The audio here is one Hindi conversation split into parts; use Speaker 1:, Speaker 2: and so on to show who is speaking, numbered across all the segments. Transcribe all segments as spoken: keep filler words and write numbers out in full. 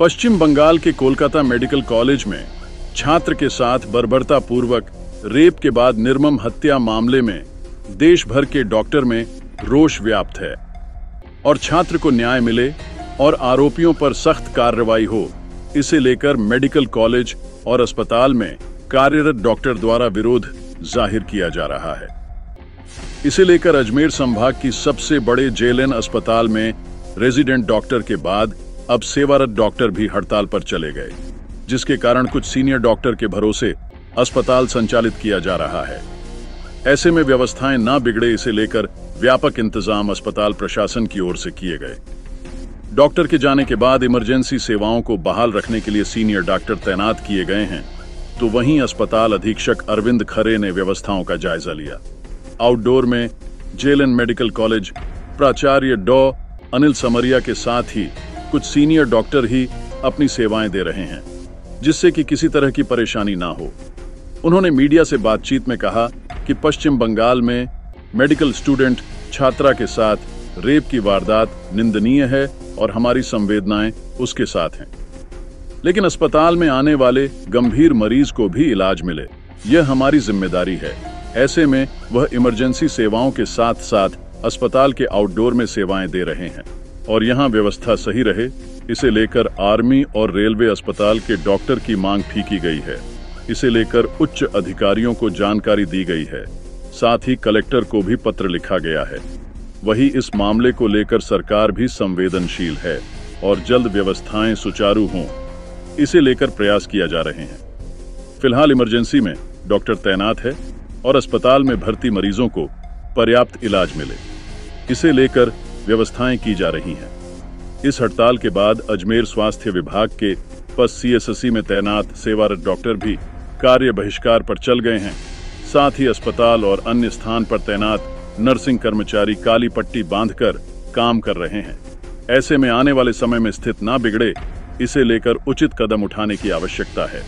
Speaker 1: पश्चिम बंगाल के कोलकाता मेडिकल कॉलेज में छात्र के साथ बर्बरतापूर्वक रेप के बाद निर्मम हत्या मामले में देश भर के डॉक्टर में रोष व्याप्त है और छात्र को न्याय मिले और आरोपियों पर सख्त कार्रवाई हो, इसे लेकर मेडिकल कॉलेज और अस्पताल में कार्यरत डॉक्टर द्वारा विरोध जाहिर किया जा रहा है। इसे लेकर अजमेर संभाग की सबसे बड़े जेएलएन अस्पताल में रेजिडेंट डॉक्टर के बाद अब सेवारत डॉक्टर भी हड़ताल पर चले गए, जिसके कारण कुछ सीनियर डॉक्टर के भरोसे अस्पताल संचालित किया जा रहा है। ऐसे में व्यवस्थाएं ना बिगड़े, इसे लेकर व्यापक इंतजाम अस्पताल प्रशासन की ओर से किए गए। डॉक्टर के जाने के बाद इमरजेंसी सेवाओं को बहाल रखने के लिए सीनियर डॉक्टर तैनात किए गए हैं, तो वहीं अस्पताल अधीक्षक अरविंद खरे ने व्यवस्थाओं का जायजा लिया। आउटडोर में जेएलएन मेडिकल कॉलेज प्राचार्य डॉ अनिल समरिया के साथ ही कुछ सीनियर डॉक्टर ही अपनी सेवाएं दे रहे हैं, जिससे कि किसी तरह की परेशानी ना हो। उन्होंने मीडिया से बातचीत में कहा कि पश्चिम बंगाल में मेडिकल स्टूडेंट छात्रा के साथ रेप की वारदात निंदनीय है और हमारी संवेदनाएं उसके साथ हैं, लेकिन अस्पताल में आने वाले गंभीर मरीज को भी इलाज मिले, यह हमारी जिम्मेदारी है। ऐसे में वह इमरजेंसी सेवाओं के साथ साथ अस्पताल के आउटडोर में सेवाएं दे रहे हैं और यहां व्यवस्था सही रहे, इसे लेकर आर्मी और रेलवे अस्पताल के डॉक्टर की मांग फीकी गई है। इसे लेकर उच्च अधिकारियों को जानकारी दी गई है, साथ ही कलेक्टर को भी पत्र लिखा गया है। वहीं इस मामले को लेकर सरकार भी संवेदनशील है और जल्द व्यवस्थाएं सुचारू हों, इसे लेकर प्रयास किया जा रहे हैं। फिलहाल इमरजेंसी में डॉक्टर तैनात है और अस्पताल में भर्ती मरीजों को पर्याप्त इलाज मिले, इसे लेकर व्यवस्थाएं की जा रही हैं। इस हड़ताल के बाद अजमेर स्वास्थ्य विभाग के पस सीएससी में तैनात सेवारत डॉक्टर भी कार्य बहिष्कार पर चल गए हैं। साथ ही अस्पताल और अन्य स्थान पर तैनात नर्सिंग कर्मचारी काली पट्टी बांधकर काम कर रहे हैं। ऐसे में आने वाले समय में स्थिति ना बिगड़े, इसे लेकर उचित कदम उठाने की आवश्यकता है।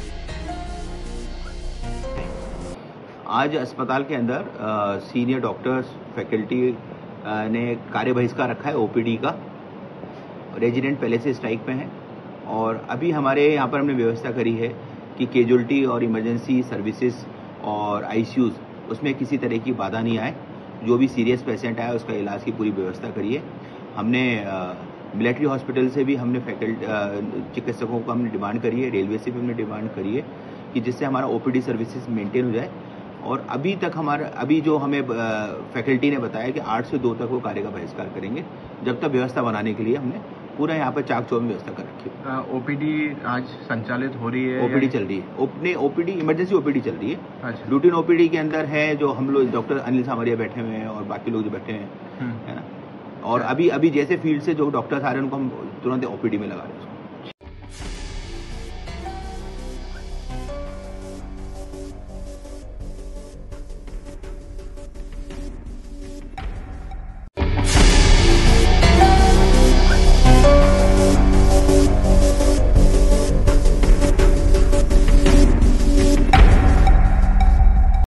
Speaker 2: आज अस्पताल के अंदर आ, सीनियर डॉक्टर्स फैकल्टी ने कार्य बहिष्कार रखा है ओपीडी का। रेजिडेंट पहले से स्ट्राइक पे हैं और अभी हमारे यहाँ पर हमने व्यवस्था करी है कि कैजुअल्टी और इमरजेंसी सर्विसेज और आईसीयूज उसमें किसी तरह की बाधा नहीं आए। जो भी सीरियस पेशेंट आया उसका इलाज की पूरी व्यवस्था करी है। हमने मिलिट्री हॉस्पिटल से भी हमने फैकल्टी चिकित्सकों को हमने डिमांड करी है, रेलवे से भी हमने डिमांड करी है कि जिससे हमारा ओपीडी सर्विसेज मेंटेन हो जाए। और अभी तक हमारा अभी जो हमें फैकल्टी ने बताया कि आठ से दो तक वो कार्य का बहिष्कार करेंगे, जब तक व्यवस्था बनाने के लिए हमने पूरा यहाँ पर चाक चौबंद व्यवस्था कर रखी है।
Speaker 3: ओपीडी आज संचालित हो रही है?
Speaker 2: ओपीडी चल रही है, ओपने ओपीडी इमरजेंसी ओपीडी चल रही है। रूटीन ओपीडी के अंदर है जो हम लोग डॉक्टर अनिल समरिया बैठे हुए हैं और बाकी लोग जो बैठे हैं, है ना। और अभी अभी जैसे फील्ड से जो डॉक्टर्स आ रहे हैं उनको हम तुरंत ओपीडी में लगा रहे हैं।